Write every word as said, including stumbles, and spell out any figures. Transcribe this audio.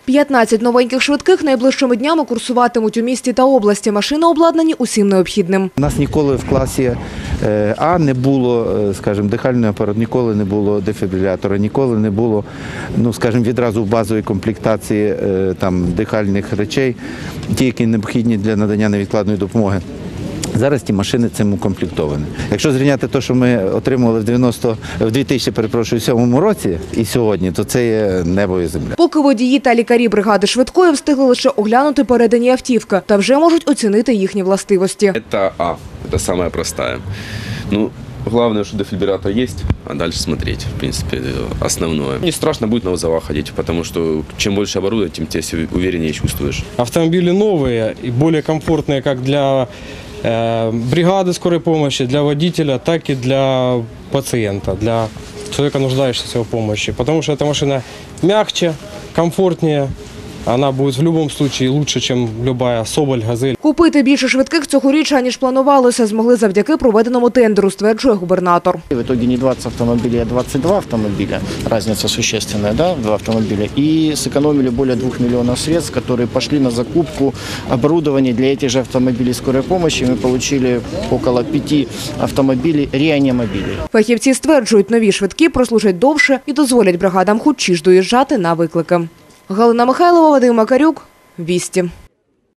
п'ятнадцять новеньких швидких найближчими днями курсуватимуть у місті та області. Машини обладнані усім необхідним. У нас ніколи в класі А не було, скажімо, дихальний апарат, ніколи не було дефібрилятора, ніколи не було, ну, скажімо, відразу в базовій комплектації там дихальних речей, ті, які необхідні для надання невідкладної допомоги. Зараз ті машини цим укомплектовані. Якщо зрівняти те, що ми отримували в дев'яносто, в дві тисячі сьомому році і сьогодні, то це є небо і земля. Поки водії та лікарі бригади швидкої встигли лише оглянути передані автівки та вже можуть оцінити їхні властивості. Це А, це самая простая. Ну, главное, что дефибриллятор есть, а дальше смотреть, в принципе, основное. Не страшно будет на вызова ходить, потому что чем больше оборудования, тем ты себя увереннее чувствуешь. Автомобили новые и более комфортные как для э, бригады скорой помощи, для водителя, так и для пациента, для человека, нуждающегося в помощи. Потому что эта машина мягче, комфортнее. Вона буде в будь-якому випадку краще, ніж будь-яка Соболь, Газель. Купити більше швидких цьогоріч, аніж планувалося, змогли завдяки проведеному тендеру, стверджує губернатор. В итоге не двадцать автомобилей, а двадцать два автомобиля. Разница существенная, да, два автомобиля. И сэкономили более двух миллионов средств, которые пошли на закупку оборудования для этих же автомобилей скорой помощи. Мы получили около пяти автомобилей, реанимобилей. Фахівці стверджують, нові швидкі прослужать довше і дозволять бригадам хутчіш доїжджати на виклики. Галина Михайлова, Вадим Макарюк, Вісті.